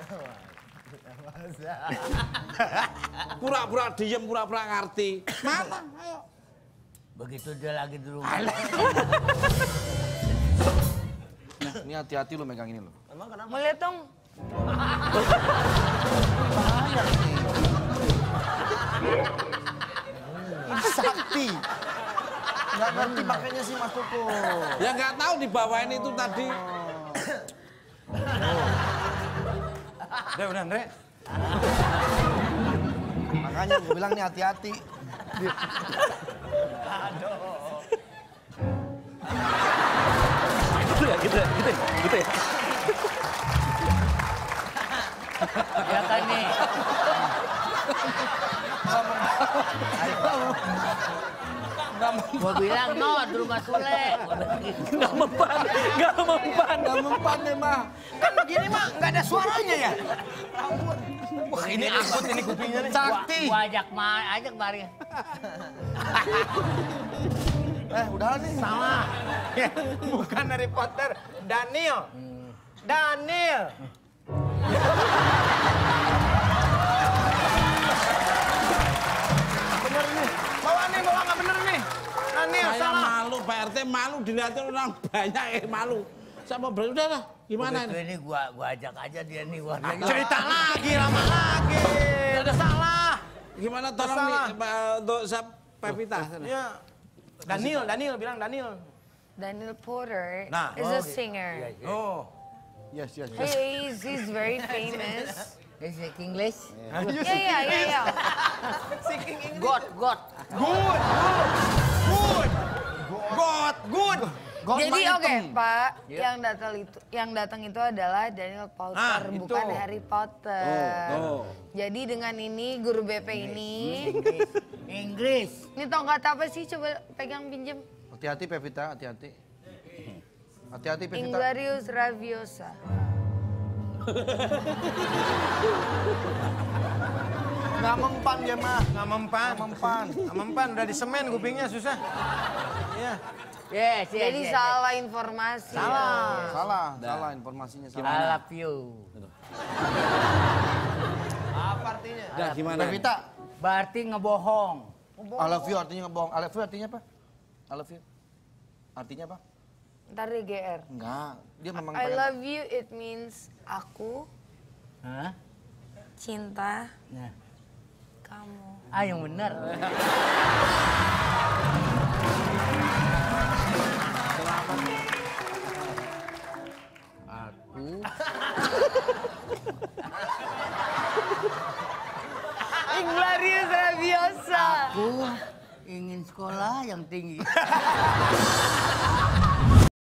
Pura-pura diem, pura-pura ngerti. Mana? Ayo. Begitu dia lagi di rumah. Nah, ini hati-hati lo megang ini lo. Emang kenapa? Mau lihat dong? Bahaya nih. Ini sakti. Nggak ngerti makanya sih Mas Koko. Ya nggak tahu dibawain itu tadi. Udah, Andre. Makanya gue bilang nih hati-hati. Gitu ya. Ya kan nih. Gua bilang no di rumah Sule. Nggak mempan deh, mah. Kan begini mah nggak ada suaranya ya. Wah ini akut ini kupingnya nih. Sakti. Gua ajak mari. Udah nih. Salah. Bukan Harry Potter, Daniel. Daniel. Bener nih. Bawa nggak bener nih. Daniel Saya salah. malu, Pak RT malu dilihatin orang banyak malu. Sama udah lah, gimana Begitu ini? ini gua ajak aja dia nih warnanya. Cerita lagi, lama lagi. Udah salah. Gimana tolong nih untuk Pevita? Ya. Daniel bilang Daniel. Daniel Porter Nah, is a singer. Oh. Yes. He's very famous. Is it English? Yeah. God. Jadi oke, Pak, yang datang itu adalah Daniel Porter, bukan Harry Potter. Jadi dengan ini guru BP ini, Inggris. ini tongkat apa sih? Coba pegang pinjem. Hati-hati Pevita, hati-hati. Hati-hati Pevita. Inglarius Raviosa. Nggak mempan dia mah. Nggak mempan. Udah di semen kupingnya susah. Iya. Yes. Jadi salah informasi. Salah informasinya I salah. love you. Apa artinya? Udah gimana? Pevita, Berarti ngebohong. I love you artinya ngebohong. I love you artinya apa? I love you. Artinya apa? Ntar deh GR. Enggak, dia memang I pengen- love you, it means aku Hah? cinta Nah. kamu. Yang benar. Aku Inglarius Raviosa. ingin sekolah yang tinggi.